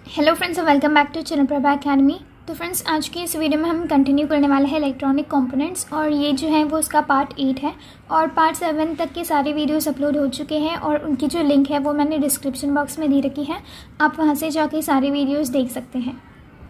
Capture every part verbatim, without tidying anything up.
Hello friends, welcome back to Charan Prabha academy. तो friends, आज की इस वीडियो में हम कंटिन्यू करने वाले हैं इलेक्ट्रॉनिक कंपोनेंट्स, और ये जो है वो उसका पार्ट एट है और पार्ट सेवन तक के सारे वीडियोस अपलोड हो चुके हैं और उनकी जो लिंक है वो मैंने डिस्क्रिप्शन बॉक्स में दे रखी है। आप वहाँ से जाके सारे वीडियोस देख सकते हैं।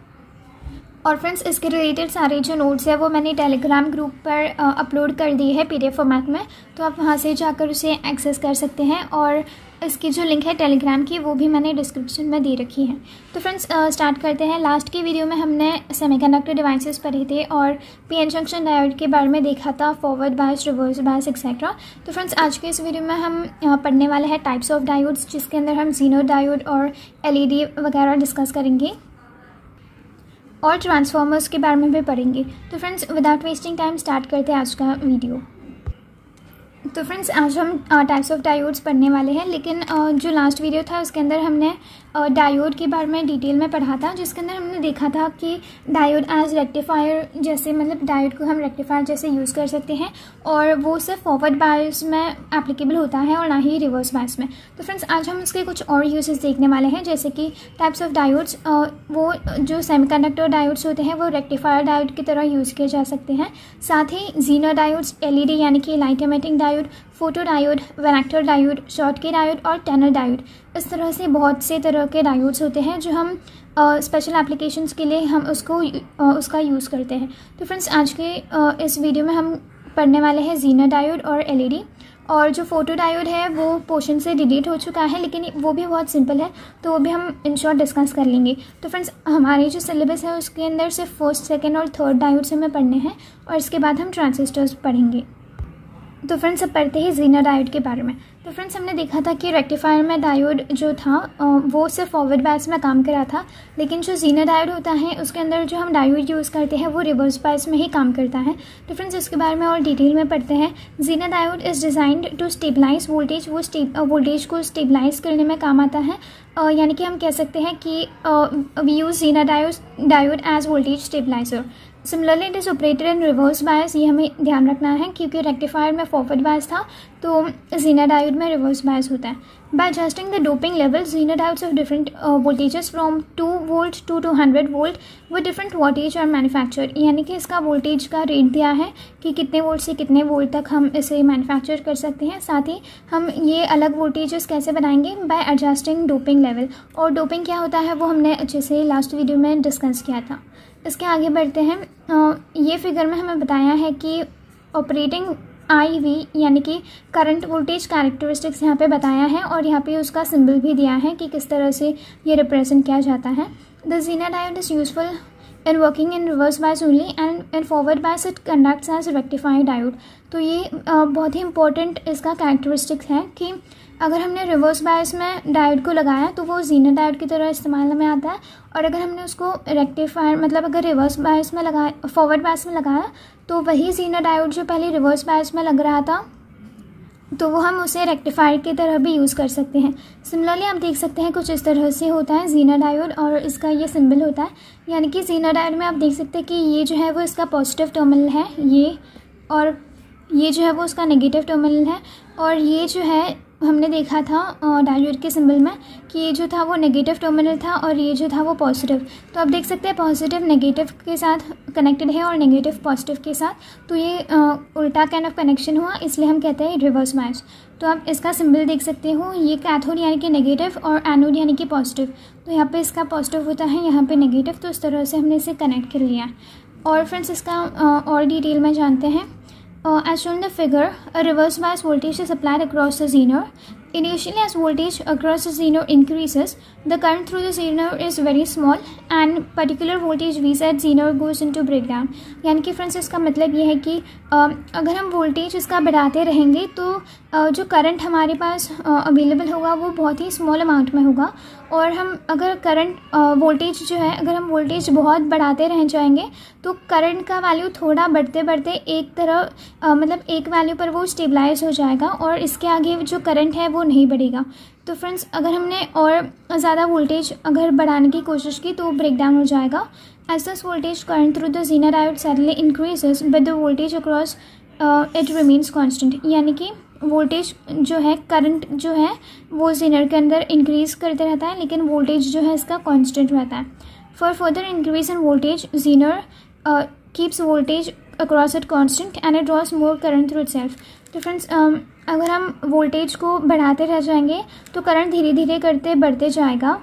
और फ्रेंड्स, इसके रिलेटेड सारे जो नोट्स है वो मैंने टेलीग्राम ग्रुप पर अपलोड कर दिए है पीडीएफ फॉर्मेट में, तो आप वहाँ से जाकर उसे एक्सेस कर सकते हैं। और इसकी जो लिंक है टेलीग्राम की वो भी मैंने डिस्क्रिप्शन में दे रखी है। तो फ्रेंड्स, स्टार्ट करते हैं। लास्ट की वीडियो में हमने सेमीकंडक्टर डिवाइसेस पढ़े थे और पीएन जंक्शन डायोड के बारे में देखा था, forward bias, reverse bias etcetera. तो फ्रेंड्स, आज के इस वीडियो में हम पढ़ने वाले हैं टाइप्स ऑफ डायोड्स, जिसके अंदर हम ज़ीनो डायोड और एलईडी वगैरह डिस्कस करेंगे और ट्रांसफार्मर्स के बारे में भी पढ़ेंगे। तो friends, without wasting time start करते हैं आज का वीडियो। तो फ्रेंड्स, आज हम टाइप्स ऑफ डायोड्स पढ़ने वाले हैं, लेकिन uh, जो लास्ट वीडियो था उसके अंदर हमने डायोड uh, के बारे में डिटेल में पढ़ा था, जिसके अंदर हमने देखा था कि डायोड एज रेक्टिफायर जैसे, मतलब डायोड को हम रेक्टिफायर जैसे यूज़ कर सकते हैं और वो सिर्फ फॉरवर्ड बायस में एप्लीकेबल होता है और ना ही रिवर्स बायस में। तो फ्रेंड्स, आज हम उसके कुछ और यूजेस देखने वाले हैं, जैसे कि टाइप्स ऑफ डायोड्स। वो जो सेमीकंडक्टर डायोड्स होते हैं वो रेक्टिफायर डायोड की तरह यूज़ किए जा सकते हैं। साथ ही ज़ीनो डायोड्स, एलईडी यानी कि light emitting diode, photo diode, varactor diode, Schottky diode और टनल डायोड, इस तरह से बहुत से तरह के डायोड्स होते हैं जो हम स्पेशल uh, एप्लीकेशंस के लिए हम उसको uh, उसका यूज़ करते हैं। तो फ्रेंड्स, आज के uh, इस वीडियो में हम पढ़ने वाले हैं ज़ीनो डायोड और एलईडी। और जो फोटो डायोड है वो पोर्शन से डिलीट हो चुका है, लेकिन वो भी बहुत सिंपल है, तो वो भी हम इन शॉर्ट डिस्कस कर लेंगे। तो फ्रेंड्स, हमारी जो सिलेबस है उसके अंदर सिर्फ फर्स्ट, सेकेंड और थर्ड डायोड्स हमें पढ़ने हैं और इसके बाद हम ट्रांजिस्टर्स पढ़ेंगे। तो फ्रेंड्स, अब पढ़ते हैं ज़ीनो डायोड के बारे में। तो फ्रेंड्स, हमने देखा था कि रेक्टिफायर में डायोड जो था वो सिर्फ फॉरवर्ड बायस में काम कर रहा था, लेकिन जो ज़ीनो डायोड होता है उसके अंदर जो हम डायोड यूज़ करते हैं वो रिवर्स बायस में ही काम करता है। तो फ्रेंड्स, इसके बारे में और डिटेल में पढ़ते हैं। Zener diode is designed to stabilise voltage, वो वोल्टेज को स्टेबलाइज करने में काम आता है। uh, यानी कि हम कह सकते हैं कि we use zener diode diode as voltage stabiliser. Similarly it is operated in reverse bias, ये हमें ध्यान रखना है, क्योंकि रेक्टिफायर में फॉरवर्ड बायस था तो ज़ीनो डायोड में रिवर्स बायस होता है। By adjusting the doping level, zener diodes of different voltages from two volt to two hundred volt with different voltage और मैन्युफैक्चर, यानी कि इसका वोल्टेज का रेट दिया है कि कितने वोल्ट से कितने वोल्ट तक हम इसे मैन्युफैक्चर कर सकते हैं। साथ ही हम ये अलग वोल्टेजेस कैसे बनाएंगे, बाय एडजस्टिंग डोपिंग लेवल। और डोपिंग क्या होता है वो हमने अच्छे से लास्ट वीडियो में डिस्कस किया था। इसके आगे बढ़ते हैं। ये फिगर में हमें बताया है कि ऑपरेटिंग आई वी यानी कि करंट वोल्टेज कैरेक्टरिस्टिक्स यहाँ पे बताया है और यहाँ पे उसका सिंबल भी दिया है कि किस तरह से ये रिप्रेजेंट किया जाता है। The zener diode is useful in working in reverse bias only and in forward bias it conducts as rectified diode. तो ये uh, बहुत ही इंपॉर्टेंट इसका कैरेक्टरिस्टिक्स है कि अगर हमने रिवर्स बायस में डायोड को लगाया तो वो ज़ीनो डायोड की तरह इस्तेमाल में आता है, और अगर हमने उसको रेक्टिफायर मतलब अगर रिवर्स बायस में लगाया, फॉरवर्ड बायस में लगाया, तो वही ज़ीनो डायोड जो पहले रिवर्स बायस में लग रहा था तो वो हम उसे रेक्टिफायर की तरह भी यूज़ कर सकते हैं। सिमिलरली आप देख सकते हैं कुछ इस तरह से होता है ज़ीनो डायोड और इसका ये सिंबल होता है, यानी कि ज़ीनो डायोड में आप देख सकते हैं कि ये जो है वो इसका पॉजिटिव टर्मिनल है ये, और ये जो है वो उसका नेगेटिव टर्मिनल है। और ये जो है हमने देखा था डायोड के सिंबल में कि ये जो था वो नेगेटिव टर्मिनल था और ये जो था वो पॉजिटिव। तो आप देख सकते हैं पॉजिटिव नेगेटिव के साथ कनेक्टेड है और नेगेटिव पॉजिटिव के साथ, तो ये आ, उल्टा काइंड ऑफ कनेक्शन हुआ, इसलिए हम कहते हैं रिवर्स बायस। तो आप इसका सिंबल देख सकते हो, ये कैथोड यानी कि नेगेटिव और एनोड यानी कि पॉजिटिव। तो यहाँ पे इसका पॉजिटिव होता है, यहाँ पे नेगेटिव, तो इस तरह से हमने इसे कनेक्ट कर लिया। और फ्रेंड्स, इसका आ, और डिटेल में जानते हैं। Uh, as shown in the figure, a reverse bias voltage is applied across the zener. Initially, as voltage across the zener increases, the current through the zener is very small and particular voltage V Z zener goes into breakdown. यानी कि friends, इसका मतलब ये है कि uh, अगर हम voltage इसका बढ़ाते रहेंगे तो uh, जो करंट हमारे पास अवेलेबल uh, होगा वो बहुत ही स्मॉल अमाउंट में होगा, और हम अगर करंट वोल्टेज जो है अगर हम वोल्टेज बहुत बढ़ाते रह जाएंगे तो करंट का वैल्यू थोड़ा बढ़ते बढ़ते एक तरह uh, मतलब एक वैल्यू पर वो स्टेबलाइज हो जाएगा और इसके आगे जो करंट है वो नहीं बढ़ेगा। तो फ्रेंड्स, अगर हमने और ज़्यादा वोल्टेज अगर बढ़ाने की कोशिश की तो ब्रेक डाउन हो जाएगा। As this voltage current through the zener diode suddenly increases but the voltage across it remains constant, यानी कि वोल्टेज जो है, करंट जो है वो ज़ीनर के अंदर इंक्रीज़ करते रहता है, लेकिन वोल्टेज जो है इसका कांस्टेंट रहता है. For further increase in voltage zener keeps voltage across it constant and it draws more current through itself. तो फ्रेंड्स अगर हम वोल्टेज को बढ़ाते रह जाएंगे तो करंट धीरे धीरे करते बढ़ते जाएगा.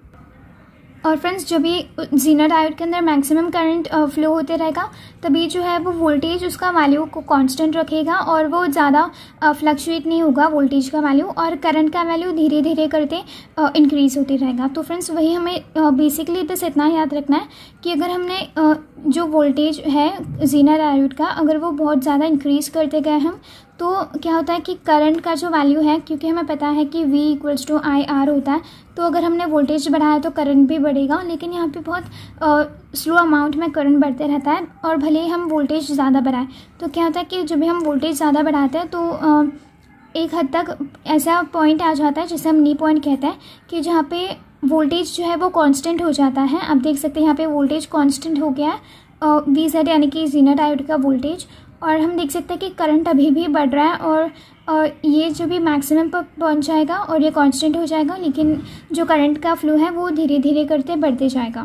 और फ्रेंड्स जब भी ज़ीनर डायोड के अंदर मैक्सिमम करंट फ्लो होते रहेगा तभी जो है वो वोल्टेज उसका वैल्यू को कांस्टेंट रखेगा और वो ज़्यादा फ्लक्चुएट नहीं होगा वोल्टेज का वैल्यू, और करंट का वैल्यू धीरे धीरे करते इंक्रीज़ होती रहेगा. तो फ्रेंड्स वही हमें बेसिकली बस इतना याद रखना है कि अगर हमने uh, जो वोल्टेज है ज़ीनर डायोड का अगर वो बहुत ज़्यादा इंक्रीज़ करते गए हम तो क्या होता है कि करंट का जो वैल्यू है, क्योंकि हमें पता है कि V equals to I R होता है, तो अगर हमने वोल्टेज बढ़ाया तो करंट भी बढ़ेगा, लेकिन यहाँ पे बहुत स्लो अमाउंट में करंट बढ़ते रहता है. और भले ही हम वोल्टेज ज़्यादा बढ़ाएं तो क्या होता है कि जब भी हम वोल्टेज ज़्यादा बढ़ाते हैं तो आ, एक हद तक ऐसा पॉइंट आ जाता है जिसे हम नी पॉइंट कहते हैं कि जहाँ पे वोल्टेज जो है वो कांस्टेंट हो जाता है. आप देख सकते हैं यहाँ पे वोल्टेज कांस्टेंट हो गया है वी जेड यानी कि ज़ीनर डायोड का वोल्टेज, और हम देख सकते हैं कि करंट अभी भी बढ़ रहा है और और ये जो भी मैक्सिमम पर पहुंच जाएगा और ये कांस्टेंट हो जाएगा, लेकिन जो करंट का फ्लो है वो धीरे धीरे करते बढ़ते जाएगा.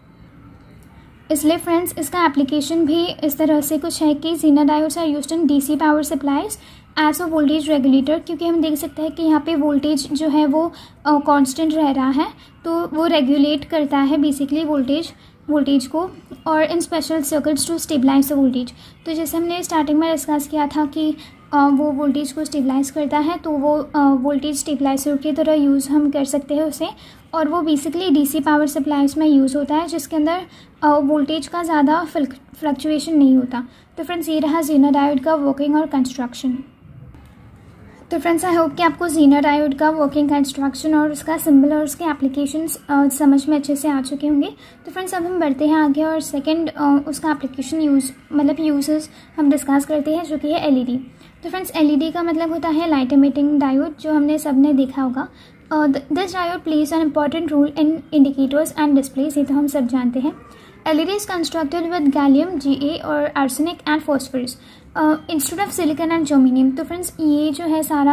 इसलिए फ्रेंड्स इसका एप्लीकेशन भी इस तरह से कुछ है कि zener diodes are used in DC power supplies as a voltage regulator, क्योंकि हम देख सकते हैं कि यहाँ पे वोल्टेज जो है वो कांस्टेंट रह रहा है तो वो रेगुलेट करता है बेसिकली वोल्टेज वोल्टेज को, और in special circuits to stabilise the voltage. तो जैसे हमने स्टार्टिंग में डिस्कस किया था कि वो वोल्टेज को स्टेबलाइज करता है, तो वो वोल्टेज स्टेबलाइजर की तरह यूज़ हम कर सकते हैं उसे, और वो बेसिकली डीसी पावर सप्लाईज में यूज़ होता है जिसके अंदर वोल्टेज का ज़्यादा फ्लक्चुएशन नहीं होता. तो फ्रेंड्स ये रहा ज़ीनर डायोड का वर्किंग और कंस्ट्रक्शन. तो फ्रेंड्स आई होप कि आपको ज़ीनर डायोड का वर्किंग कंस्ट्रक्शन और उसका सिंबल और उसके एप्लीकेशंस समझ में अच्छे से आ चुके होंगे. तो फ्रेंड्स अब हम बढ़ते हैं आगे और सेकंड उसका एप्लीकेशन यूज़ मतलब यूजेस हम डिस्कस करते हैं जो कि है एलईडी. तो फ्रेंड्स एलईडी का मतलब होता है लाइट एमिटिंग डायोड, जो हमने सबने देखा होगा. This diode plays an important role in indicators and displays, ये तो हम सब जानते हैं. L E D is constructed with gallium, G A और arsenic and phosphorus uh, instead of silicon and germanium. तो फ्रेंड्स ये जो है सारा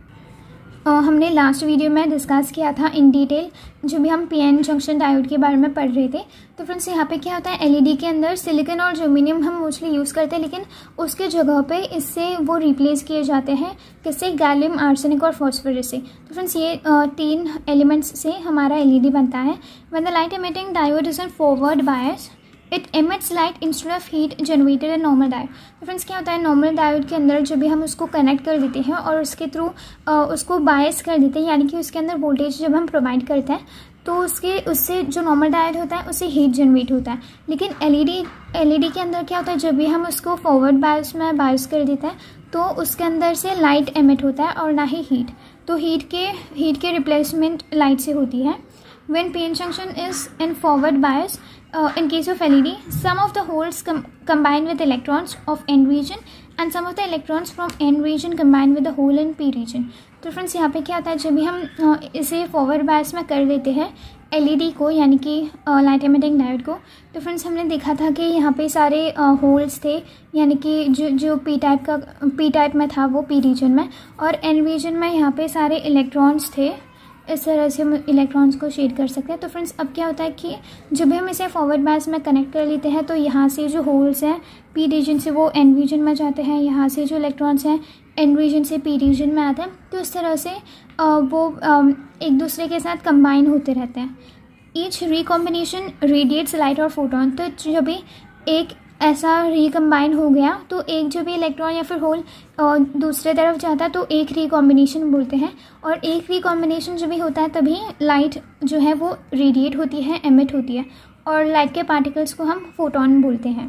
uh, हमने लास्ट वीडियो में डिस्कस किया था इन डिटेल, जो भी हम पीएन जंक्शन डायोड के बारे में पढ़ रहे थे. तो फ्रेंड्स यहाँ पे क्या होता है एलईडी के अंदर सिलिकन और जर्मेनियम हम मोस्टली यूज़ करते हैं, लेकिन उसके जगह पे इससे वो रिप्लेस किए जाते हैं किससे, गैलियम, आर्सेनिक और फॉस्फोरस से. तो फ्रेंड्स ये uh, तीन एलिमेंट्स से हमारा एलईडी बनता है. When the light emitting diode is in forward bias it emits light instead of heat generated in normal diode. तो फ्रेंड्स क्या होता है नॉर्मल डायोड के अंदर जब भी हम उसको कनेक्ट कर देते हैं और उसके थ्रू उसको बायस कर देते हैं, यानी कि उसके अंदर वोल्टेज जब हम प्रोवाइड करते हैं तो उसके उससे जो नॉर्मल डायोड होता है उससे हीट जनरेट होता है. लेकिन एलईडी एलईडी के अंदर क्या होता है जब भी हम उसको फॉरवर्ड बायस में बायस कर देते हैं तो उसके अंदर से लाइट एमिट होता है और ना ही हीट. तो हीट के हीट के रिप्लेसमेंट लाइट से होती है. When P N junction is in forward bias, uh, in case of L E D, some of the holes com combine with electrons of N region and some of the electrons from N region combine with the hole in P region. तो friends यहाँ पे क्या होता है जब भी हम uh, इसे फॉरवर्ड बायस में कर देते हैं एलईडी को, यानी कि लाइट एमिटिंग डायोड को, तो फ्रेंड्स हमने देखा था कि यहाँ पे सारे होल्स uh, थे, यानी कि जो जो पी टाइप का पी टाइप में था वो पी रीजन में, और एन रीजन में यहाँ पे सारे इलेक्ट्रॉन्स थे. इस तरह से हम इलेक्ट्रॉन्स को शेड कर सकते हैं. तो फ्रेंड्स अब क्या होता है कि जब भी हम इसे फॉरवर्ड बायस में कनेक्ट कर लेते हैं तो यहाँ से जो होल्स हैं पी रीजन से वो एन रीजन में जाते हैं, यहाँ से जो इलेक्ट्रॉन्स हैं एन रीजन से पी रीजन में आते हैं. तो इस तरह से वो एक दूसरे के साथ कंबाइन होते रहते हैं. ईच रिकॉम्बिनेशन रेडिएट्स लाइट और फोटोन. तो जब भी एक ऐसा रिकम्बाइन हो गया तो एक जो भी इलेक्ट्रॉन या फिर होल दूसरे तरफ जाता है तो एक रिकॉम्बिनेशन बोलते हैं, और एक रिकॉम्बिनेशन जब भी होता है तभी लाइट जो है वो रेडिएट होती है, एमिट होती है, और लाइट के पार्टिकल्स को हम फोटोन बोलते हैं.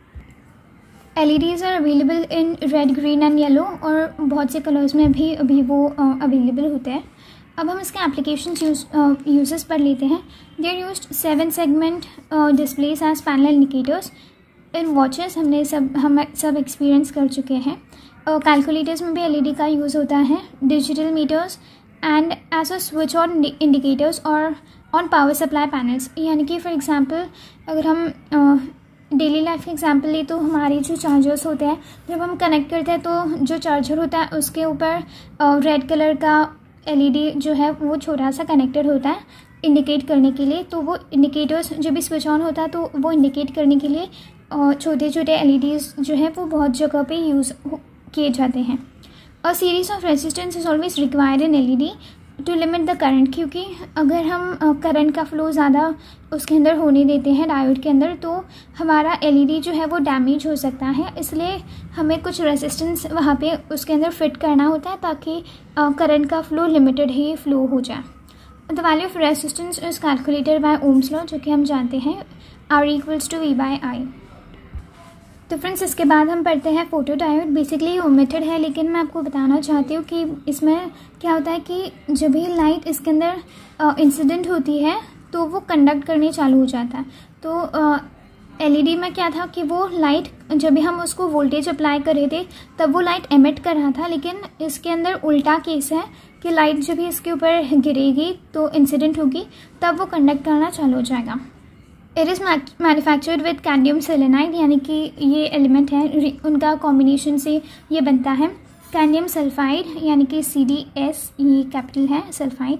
LEDs are available in red, green and yellow, और बहुत से कलर्स में भी अभी वो अवेलेबल होते हैं. अब हम इसके एप्लीकेशन यूज यूजेस पर लेते हैं. They are used seven segment displays as panel indicators in watches. हमने सब हम सब एक्सपीरियंस कर चुके हैं. कैलकुलेटर्स uh, में भी एलईडी का यूज़ होता है. Digital meters and as a switch on indicators और ऑन पावर सप्लाई पैनल्स, यानी कि फॉर एग्जांपल अगर हम डेली लाइफ के एग्जांपल ले तो हमारे जो चार्जर्स होते हैं, जब हम कनेक्ट करते हैं तो जो चार्जर होता है उसके ऊपर रेड कलर का एलईडी जो है वो छोटा सा कनेक्टेड होता है इंडिकेट करने के लिए। तो वो इंडिकेटर्स जब भी स्विच ऑन होता है तो वो इंडिकेट करने के लिए छोटे छोटे एलईडीज जो है वो बहुत जगह पे यूज़ किए जाते हैं। A series of resistance is always required in LED to limit the current, क्योंकि अगर हम करंट का फ्लो ज़्यादा उसके अंदर होने देते हैं डायोड के अंदर तो हमारा एलईडी जो है वो डैमेज हो सकता है। इसलिए हमें कुछ रेजिस्टेंस वहाँ पे उसके अंदर फिट करना होता है ताकि करंट का फ्लो लिमिटेड ही फ्लो हो जाए। The value of resistance is calculated by Ohm's law, जो कि हम जानते हैं R equals to V by I. तो फ्रेंड्स इसके बाद हम पढ़ते हैं फोटो डायोड। बेसिकली ओमिटेड है, लेकिन मैं आपको बताना चाहती हूँ कि इसमें क्या होता है कि जब भी लाइट इसके अंदर इंसिडेंट होती है तो वो कंडक्ट करने चालू हो जाता है। तो एलईडी में क्या था कि वो लाइट जब भी हम उसको वोल्टेज अप्लाई कर रहे थे तब वो लाइट एमिट कर रहा था, लेकिन इसके अंदर उल्टा केस है कि लाइट जब भी इसके ऊपर गिरेगी तो इंसिडेंट होगी तब वो कंडक्ट करना चालू हो जाएगा। It is manufactured with cadmium selenide, यानी कि ये एलिमेंट है उनका कॉम्बिनेशन से ये बनता है। कैडमियम सल्फाइड यानी कि सी डी एस, ये कैपिटल है sulphide.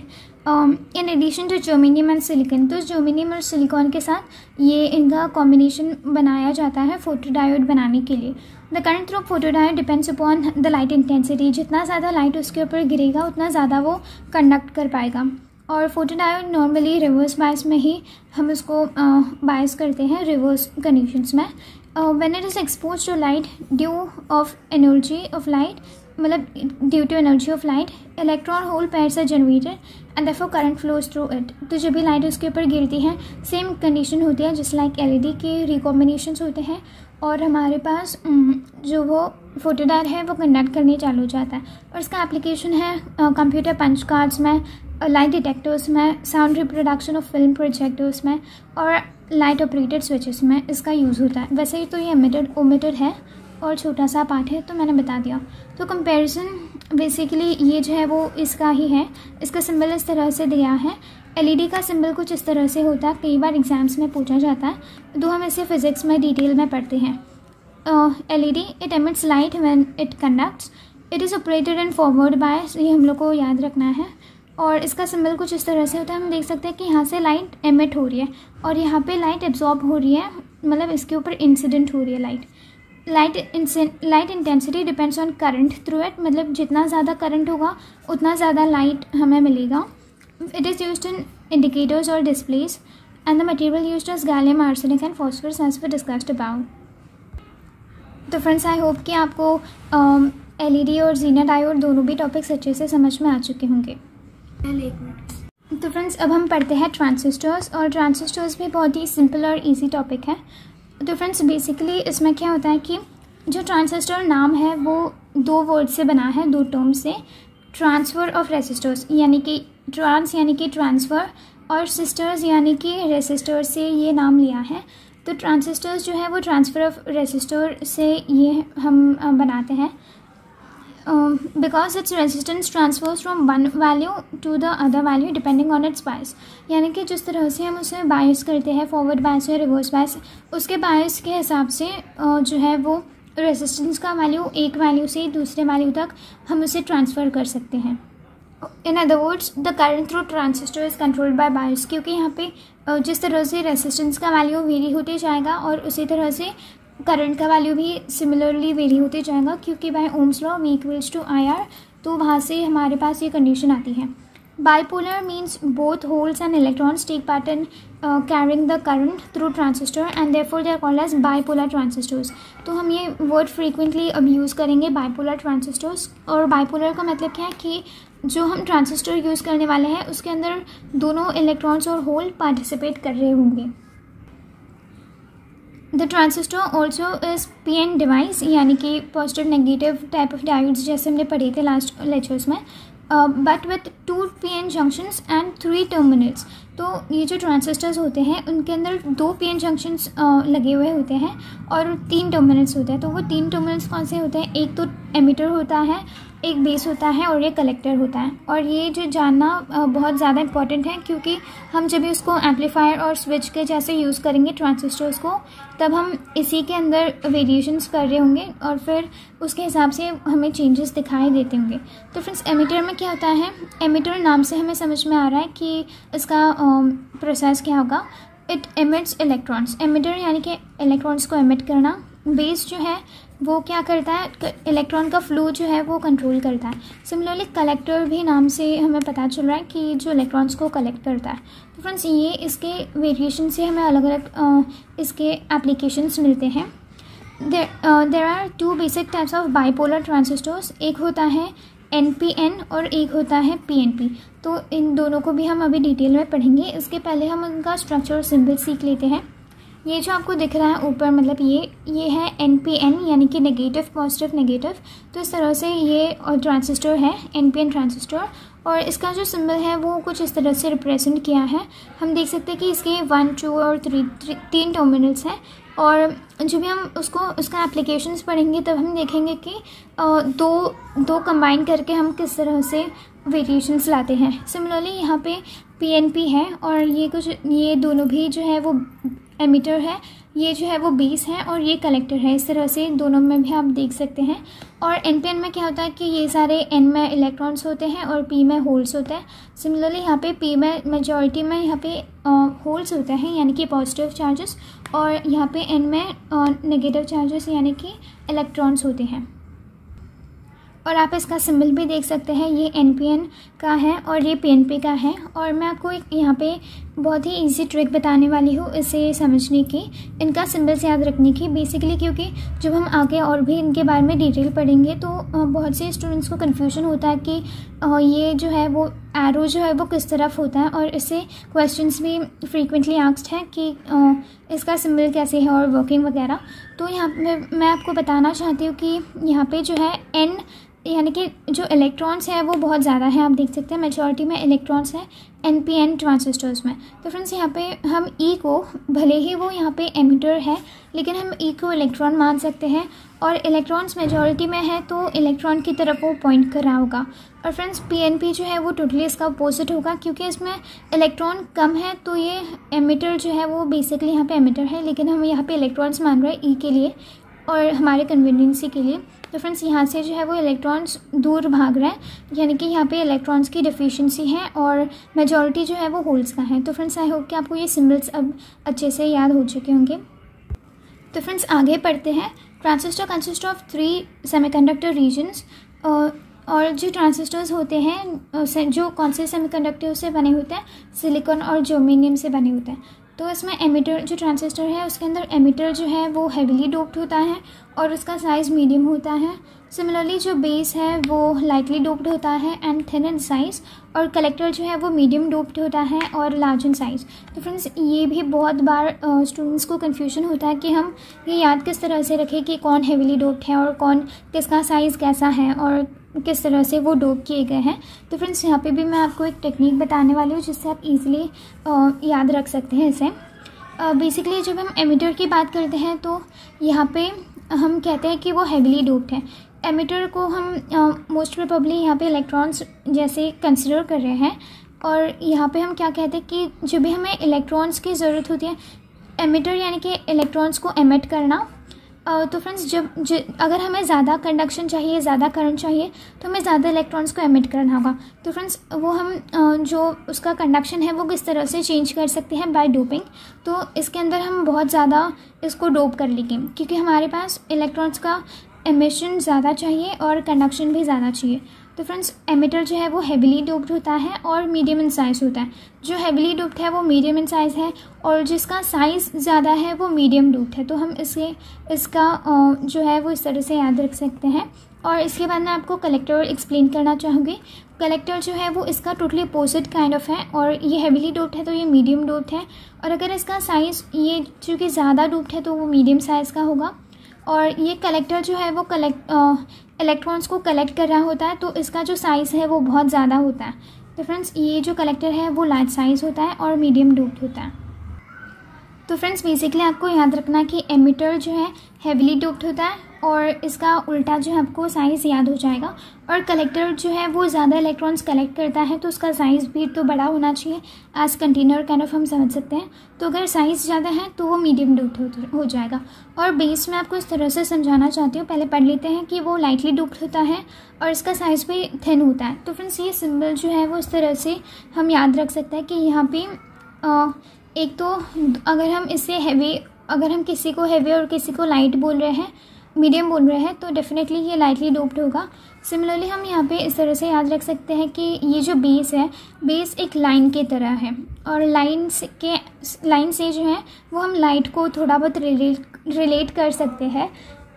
In addition to germanium and silicon, तो जर्मेनियम और सिलिकॉन के साथ ये इनका कॉम्बिनेशन बनाया जाता है फोटोडायोड बनाने के लिए। The current through photodiode depends upon the light intensity, जितना ज़्यादा लाइट उसके ऊपर गिरेगा उतना ज़्यादा वो कंडक्ट कर पाएगा। और फोटोडायोड नॉर्मली रिवर्स बायस में ही हम उसको बायस करते हैं, रिवर्स कंडीशंस में। When it is expose to light due of energy of light, मतलब due to energy of light, electron hole pairs are generated and therefore current flows through it. तो जब भी लाइट उसके ऊपर गिरती है सेम कंडीशन होती है जिस लाइक एलईडी के रिकॉम्बिनेशंस होते हैं और हमारे पास जो वो फोटोडायोड है वो कंडक्ट करने चालू हो जाता है। और इसका एप्लीकेशन है कंप्यूटर पंच कार्ड्स में, लाइट डिटेक्टर्स में, sound reproduction of film projectors में और लाइट ऑपरेटेड स्विचेस में इसका यूज़ होता है। वैसे ही तो ये एमिटेड ओमिटेड है और छोटा सा पार्ट है तो मैंने बता दिया। तो कंपैरिजन बेसिकली ये जो है वो इसका ही है। इसका सिंबल इस तरह से दिया है। एलईडी का सिंबल कुछ इस तरह से होता है, कई बार एग्जाम्स में पूछा जाता है, तो हम इसे फिजिक्स में डिटेल में पढ़ते हैं। LED it emits light when it conducts, it is operated in forward bias, ये हम लोग को याद रखना है। और इसका सिंबल कुछ इस तरह से होता है, हम देख सकते हैं कि यहाँ से लाइट एमिट हो रही है और यहाँ पे लाइट एब्जॉर्ब हो रही है, मतलब इसके ऊपर इंसिडेंट हो रही है light. Light light intensity depends on current through it, मतलब जितना ज़्यादा करंट होगा उतना ज़्यादा लाइट हमें मिलेगा। It is used in indicators और displays and the material used is gallium arsenic and phosphorus as we discussed about. तो फ्रेंड्स आई होप कि आपको एलईडी और ज़ीना डायोड दोनों भी टॉपिक्स अच्छे से समझ में आ चुके होंगे। तो फ्रेंड्स अब हम पढ़ते हैं ट्रांजिस्टर्स, और ट्रांजिस्टर्स भी बहुत ही सिंपल और इजी टॉपिक है। तो फ्रेंड्स बेसिकली इसमें क्या होता है कि जो ट्रांजिस्टर नाम है वो दो वर्ड से बना है, दो टर्म से। ट्रांसफ़र ऑफ रेसिस्टर्स यानी कि ट्रांस यानी कि ट्रांसफ़र और सिस्टर्स यानी कि रेसिस्टर से ये नाम लिया है। तो ट्रांजिस्टर्स जो है वो ट्रांसफ़र ऑफ रेसिस्टर से ये हम बनाते हैं because its resistance transfers from one value to the other value depending on its bias, यानी कि जिस तरह से हम उसे बायस करते हैं फॉरवर्ड बायस या रिवर्स बायस, उसके बायस के हिसाब से uh, जो है वो रेजिस्टेंस का वैल्यू एक वैल्यू से दूसरे वैल्यू तक हम उसे ट्रांसफ़र कर सकते हैं। In other words the current through transistor is controlled by bias, क्योंकि यहाँ पे uh, जिस तरह से रेजिस्टेंस का वैल्यू वेरी होते जाएगा और उसी तरह से करंट का वैल्यू भी सिमिलरली वेरी होते जाएगा, क्योंकि by Ohm's law V equals to I R, तो वहाँ से हमारे पास ये कंडीशन आती है। Bipolar means both holes and electrons take part in carrying the current through transistor and therefore they are called as bipolar transistors. तो हम ये वर्ड फ्रीक्वेंटली अब यूज़ करेंगे बाइपोलर ट्रांजिस्टर्स। और बाइपोलर का मतलब क्या है कि जो हम ट्रांजिस्टर यूज़ करने वाले हैं उसके अंदर दोनों इलेक्ट्रॉन्स और होल पार्टिसिपेट कर रहे होंगे। The transistor also is P N device, यानी कि positive negative type of diodes जैसे हमने पढ़े थे लास्ट लेक्चर्स में, but with two P N junctions and three terminals. तो ये जो ट्रांजिस्टर्स होते हैं उनके अंदर दो पी एन जंक्शंस लगे हुए होते हैं और तीन टर्मिनल्स होते हैं। तो वो तीन टर्मिनल्स कौन से होते हैं? एक तो एमिटर होता है, एक बेस होता है और ये कलेक्टर होता है। और ये जो जानना बहुत ज़्यादा इम्पॉर्टेंट है, क्योंकि हम जब भी उसको एम्पलीफायर और स्विच के जैसे यूज़ करेंगे ट्रांजिस्टर्स को, तब हम इसी के अंदर वेरिएशंस कर रहे होंगे और फिर उसके हिसाब से हमें चेंजेस दिखाई देते होंगे। तो फ्रेंड्स, एमिटर में क्या होता है, एमिटर नाम से हमें समझ में आ रहा है कि इसका प्रोसेस क्या होगा। इट एमिट्स इलेक्ट्रॉन्स, एमिटर यानी कि इलेक्ट्रॉन्स को एमिट करना। बेस जो है वो क्या करता है, इलेक्ट्रॉन का फ्लो जो है वो कंट्रोल करता है। सिमिलरली कलेक्टर भी नाम से हमें पता चल रहा है कि जो इलेक्ट्रॉन्स को कलेक्ट करता है। तो फ्रेंड्स, ये इसके वेरिएशन से हमें अलग अलग इसके एप्लीकेशंस मिलते हैं। There are two basic types of bipolar transistors, एक होता है एन पी एन और एक होता है पी एन पी। तो इन दोनों को भी हम अभी डिटेल में पढ़ेंगे। इसके पहले हम उनका स्ट्रक्चर और सिंबल सीख लेते हैं। ये जो आपको दिख रहा है ऊपर, मतलब ये ये है एन पी एन यानी कि नेगेटिव पॉजिटिव नेगेटिव। तो इस तरह से ये ट्रांजिस्टर है एन पी एन ट्रांजिस्टर, और इसका जो सिंबल है वो कुछ इस तरह से रिप्रेजेंट किया है। हम देख सकते हैं कि इसके वन टू और थ्री तीन टर्मिनल्स हैं, और जब भी हम उसको उसका एप्लीकेशंस पढ़ेंगे तब हम देखेंगे कि दो दो कंबाइन करके हम किस तरह से वेरिएशंस लाते हैं। सिमिलरली यहाँ पे पी एन पी है और ये कुछ ये दोनों भी जो है वो एमिटर है, ये जो है वो बेस है और ये कलेक्टर है। इस तरह से दोनों में भी आप देख सकते हैं। और एन पी एन में क्या होता है कि ये सारे एन में इलेक्ट्रॉन्स होते हैं और पी में होल्स होते हैं। सिमिलरली यहाँ पे पी में मेजॉरिटी में यहाँ पे होल्स होते हैं यानी कि पॉजिटिव चार्जेस, और यहाँ पे एन में नेगेटिव चार्जेस यानी कि इलेक्ट्रॉन्स होते हैं। और आप इसका सिंबल भी देख सकते हैं, ये एन पी एन का है और ये पी एन पी का है। और मैं आपको एक यहाँ पे बहुत ही इजी ट्रिक बताने वाली हूँ इसे समझने की, इनका सिंबल्स याद रखने की। बेसिकली क्योंकि जब हम आगे और भी इनके बारे में डिटेल पढ़ेंगे तो बहुत से स्टूडेंट्स को कन्फ्यूजन होता है कि ये जो है वो एरो जो है वो किस तरफ होता है, और इससे क्वेश्चंस भी फ्रीक्वेंटली आस्क्ड हैं कि इसका सिंबल कैसे है और वर्किंग वगैरह। तो यहाँ पे मैं आपको बताना चाहती हूँ कि यहाँ पे जो है एन यानी कि जो इलेक्ट्रॉन्स हैं वो बहुत ज़्यादा हैं। आप देख सकते हैं मेजॉरिटी में इलेक्ट्रॉन्स हैं एन पी एन ट्रांजिस्टर्स में। तो फ्रेंड्स, यहाँ पे हम ई को, भले ही वो यहाँ पे एमिटर है, लेकिन हम ई को इलेक्ट्रॉन मान सकते हैं, और इलेक्ट्रॉन्स मेजॉरिटी में है तो इलेक्ट्रॉन की तरफ वो पॉइंट कर रहा होगा। और फ्रेंड्स, पी एन पी जो है वो टोटली इसका अपोजिट होगा, क्योंकि इसमें इलेक्ट्रॉन कम है तो ये एमिटर जो है वो बेसिकली यहाँ पे एमिटर है, लेकिन हम यहाँ पे इलेक्ट्रॉन्स मान रहे हैं ई के लिए और हमारे कन्वीनियंसी के लिए। तो फ्रेंड्स, यहाँ से जो है वो इलेक्ट्रॉन्स दूर भाग रहे हैं, यानी कि यहाँ पे इलेक्ट्रॉन्स की डिफिशिएंसी है और मेजॉरिटी जो है वो होल्स का है। तो फ्रेंड्स, आई होप कि आपको ये सिंबल्स अब अच्छे से याद हो चुके होंगे। तो फ्रेंड्स, आगे पढ़ते हैं। Transistor consist of three semiconductor regions, और जो ट्रांजिस्टर्स होते हैं जो कौन से सेमीकंडक्टर से बने होते हैं, सिलिकॉन और जर्मेनियम से बने होते हैं। तो इसमें एमिटर जो ट्रांजिस्टर है उसके अंदर एमिटर जो है वो हेवीली डोप्ड होता है और उसका साइज़ मीडियम होता है। सिमिलरली जो बेस है वो लाइटली डोप्ड होता है एंड थिन इन साइज़, और कलेक्टर जो है वो मीडियम डोप्ड होता है और लार्ज इन साइज़। तो फ्रेंड्स, ये भी बहुत बार स्टूडेंट्स को कन्फ्यूजन होता है कि हम ये याद किस तरह से रखें कि कौन हेवीली डोप्ड है और कौन किसका साइज़ कैसा है और किस तरह से वो डोप किए गए हैं। तो फ्रेंड्स, यहाँ पे भी मैं आपको एक टेक्निक बताने वाली हूँ जिससे आप इजीली याद रख सकते हैं इसे। बेसिकली जब हम एमिटर की बात करते हैं तो यहाँ पे हम कहते हैं कि वो हेवीली डोप्ड है। एमिटर को हम मोस्ट प्रोबेबली यहाँ पे इलेक्ट्रॉन्स जैसे कंसिडर कर रहे हैं, और यहाँ पे हम क्या कहते हैं कि जब भी हमें इलेक्ट्रॉन्स की ज़रूरत होती है, एमिटर यानी कि इलेक्ट्रॉन्स को एमिट करना। तो फ्रेंड्स, जब ज, अगर हमें ज़्यादा कंडक्शन चाहिए, ज़्यादा करंट चाहिए, तो हमें ज़्यादा इलेक्ट्रॉन्स को एमिट करना होगा। तो फ्रेंड्स, वो हम जो उसका कंडक्शन है वो किस तरह से चेंज कर सकते हैं, बाय डोपिंग। तो इसके अंदर हम बहुत ज़्यादा इसको डोप कर लेंगे, क्योंकि हमारे पास इलेक्ट्रॉन्स का एमिशन ज़्यादा चाहिए और कंडक्शन भी ज़्यादा चाहिए। तो फ्रेंड्स, एमिटर जो है वो हेवीली डोप्ड होता है और मीडियम इन साइज़ होता है। जो हेवीली डोप्ड है वो मीडियम इन साइज़ है, और जिसका साइज़ ज़्यादा है वो मीडियम डोप्ड है। तो हम इसे इसका जो है वो इस तरह से याद रख सकते हैं। और इसके बाद मैं आपको कलेक्टर एक्सप्लेन करना चाहूँगी। कलेक्टर जो है वो इसका टोटली अपोजिट काइंड ऑफ है, और ये हेवीली डोप्ड है तो ये मीडियम डोप्ड है, और अगर इसका साइज़ ये चूँकि ज़्यादा डोप्ड है तो वो मीडियम साइज़ का होगा। और ये कलेक्टर जो है वो कलेक्ट इलेक्ट्रॉन्स को कलेक्ट कर रहा होता है, तो इसका जो साइज़ है वो बहुत ज़्यादा होता है। तो फ्रेंड्स, ये जो कलेक्टर है वो लार्ज साइज़ होता है और मीडियम डोप्ड होता है। तो फ्रेंड्स बेसिकली आपको याद रखना कि एमिटर जो है हेविली डोप्ड होता है और इसका उल्टा जो है आपको साइज़ याद हो जाएगा, और कलेक्टर जो है वो ज़्यादा इलेक्ट्रॉन्स कलेक्ट करता है तो उसका साइज़ भी तो बड़ा होना चाहिए एज कंटेनर काइंड ऑफ हम समझ सकते हैं। तो अगर साइज़ ज़्यादा है तो वो मीडियम डोप्ड हो जाएगा। और बेस में आपको इस तरह से समझाना चाहती हूँ, पहले पढ़ लेते हैं कि वो लाइटली डोप्ड होता है और इसका साइज़ भी थिन होता है। तो फ्रेंड्स ये सिंबल जो है वो इस तरह से हम याद रख सकते हैं कि यहाँ पे आ, एक तो अगर हम इससे हैवी अगर हम किसी को हैवी और किसी को लाइट बोल रहे हैं, मीडियम बोल रहे हैं, तो डेफिनेटली ये लाइटली डोप्ड होगा। सिमिलरली हम यहाँ पे इस तरह से याद रख सकते हैं कि ये जो बेस है, बेस एक लाइन के तरह है और लाइन से के लाइन से जो है वो हम लाइट को थोड़ा बहुत रिलेट रिलेट कर सकते हैं।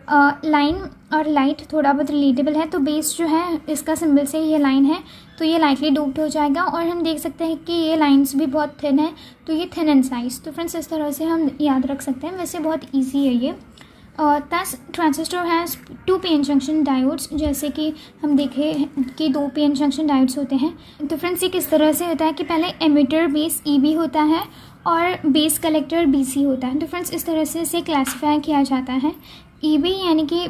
लाइन uh, और लाइट थोड़ा बहुत रिलेटेबल है, तो बेस जो है इसका सिंबल से ये लाइन है तो ये लाइटली डोप्ड हो जाएगा। और हम देख सकते हैं कि ये लाइंस भी बहुत थिन है तो ये थिन इन साइज। तो फ्रेंड्स इस तरह से हम याद रख सकते हैं, वैसे बहुत इजी है ये। This transistor has two P N junction diodes, जैसे कि हम देखें कि दो पी एन जंक्शन डायोड्स होते हैं। तो फ्रेंड्स ये किस तरह से होता है कि पहले एमिटर बेस ई बी होता है और बेस कलेक्टर बी सी होता है। तो फ्रेंड्स इस तरह से इसे क्लासीफाई किया जाता है, ई बी यानी कि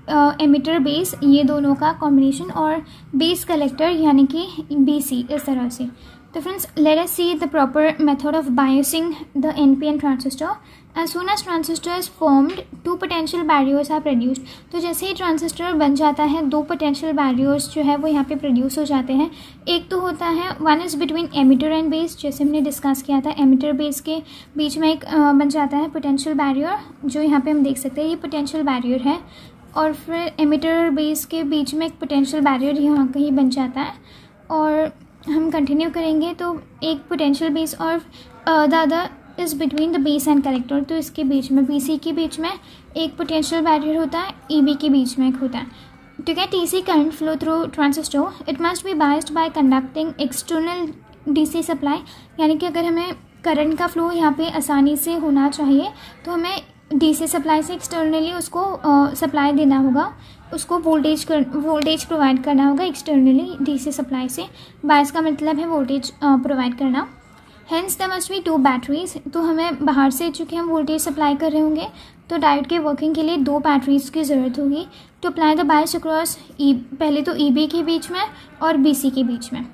एमिटर बेस ये दोनों का कॉम्बिनेशन और बेस कलेक्टर यानी कि बी सी, इस तरह से। तो friends let us see the proper method of biasing the N P N transistor. As soon as transistor is formed two potential barriers are produced. तो जैसे ही ट्रांजिस्टर बन जाता है दो पोटेंशियल बैरियर्स जो है वो यहाँ पे प्रोड्यूस हो जाते हैं। एक तो होता है one is between emitter and base, जैसे हमने डिस्कस किया था, एमिटर बेस के बीच में एक uh, बन जाता है पोटेंशियल बैरियर, जो यहाँ पे हम देख सकते हैं ये पोटेंशियल बैरियर है। और फिर एमिटर बेस के बीच में एक पोटेंशियल बैरियर यहाँ कहीं बन जाता है। और हम कंटिन्यू करेंगे तो एक पोटेंशियल बेस और the other is between the base and collector, तो इसके बीच में बी सी के बीच में एक पोटेंशियल बैरियर होता है, ई बी के बीच में एक होता है। To get D C current flow through transistor it must be biased by conducting external D C supply, यानी कि अगर हमें करंट का फ्लो यहाँ पे आसानी से होना चाहिए तो हमें डी सी सप्लाई से एक्सटर्नली उसको सप्लाई uh, देना होगा, उसको वोल्टेज कर वोल्टेज प्रोवाइड करना होगा एक्सटर्नली डी सी सप्लाई से। बायस का मतलब है वोल्टेज प्रोवाइड uh, करना। Hence the must be two batteries, तो हमें बाहर से चूँकि हम वोल्टेज सप्लाई कर रहे होंगे तो डायोड के वर्किंग के लिए दो बैटरीज की ज़रूरत होगी। To apply the bias across E, पहले तो ई बी के बीच में और बी सी के बीच में।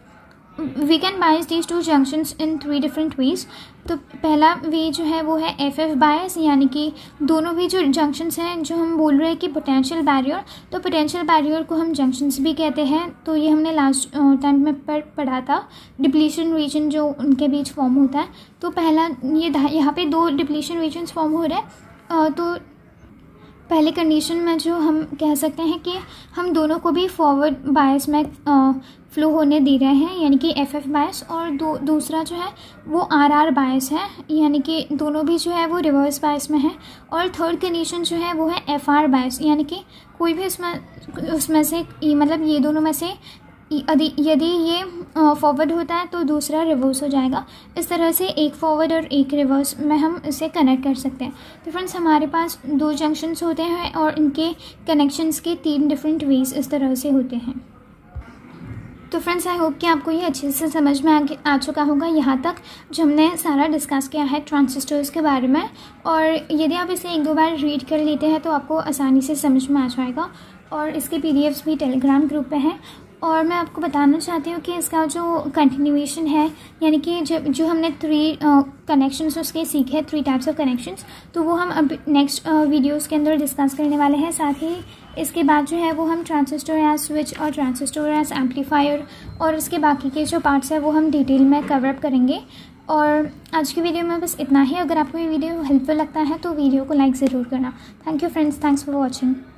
We can bias these two junctions in three different ways. तो पहला वे जो है वो है एफ एफ बायस, यानी कि दोनों भी जो जंक्शंस हैं जो हम बोल रहे हैं कि पोटेंशियल बैरियर, तो पोटेंशियल बैरियर को हम जंक्शंस भी कहते हैं। तो ये हमने लास्ट टाइम में पढ़ पढ़ा था, डिप्लीशन रीजन जो उनके बीच फॉर्म होता है। तो पहला ये यहाँ पे दो डिप्लीशन रीजन्स फॉर्म हो रहे हैं। तो पहले कंडीशन में जो हम कह सकते हैं कि हम दोनों को भी फॉरवर्ड बायस में फ्लो होने दे रहे हैं, यानी कि एफ एफ बायस, और दो दूसरा जो है वो आर आर बायस है, यानी कि दोनों भी जो है वो रिवर्स बायस में है। और थर्ड कंडीशन जो है वो है एफ आर बायस, यानी कि कोई भी उसमें उसमें से मतलब ये दोनों में से यदि यदि ये फॉरवर्ड होता है तो दूसरा रिवर्स हो जाएगा। इस तरह से एक फॉरवर्ड और एक रिवर्स में हम इसे कनेक्ट कर सकते हैं। तो फ्रेंड्स हमारे पास दो जंक्शंस होते हैं और इनके कनेक्शंस के तीन डिफरेंट वेज इस तरह से होते हैं। तो फ्रेंड्स आई होप कि आपको ये अच्छे से समझ में आ, आ चुका होगा यहाँ तक जो हमने सारा डिस्कस किया है ट्रांजिस्टर्स के बारे में। और यदि आप इसे एक दो बार रीड कर लेते हैं तो आपको आसानी से समझ में आ जाएगा। और इसके पीडीएफ्स भी टेलीग्राम ग्रुप पे हैं। और मैं आपको बताना चाहती हूँ कि इसका जो कंटिन्यूएशन है, यानी कि जब जो हमने थ्री कनेक्शंस उसके सीखे, थ्री टाइप्स ऑफ कनेक्शंस, तो वो हम अब नेक्स्ट वीडियोस के अंदर डिस्कस करने वाले हैं। साथ ही इसके बाद जो है वो हम ट्रांजिस्टर एज स्विच और ट्रांजिस्टर एज एम्पलीफायर और उसके बाकी के जो पार्ट्स हैं वो हम डिटेल में कवर अप करेंगे। और आज की वीडियो में बस इतना ही। अगर आपको ये वीडियो हेल्पफुल लगता है तो वीडियो को लाइक ज़रूर करना। Thank you friends, thanks for watching.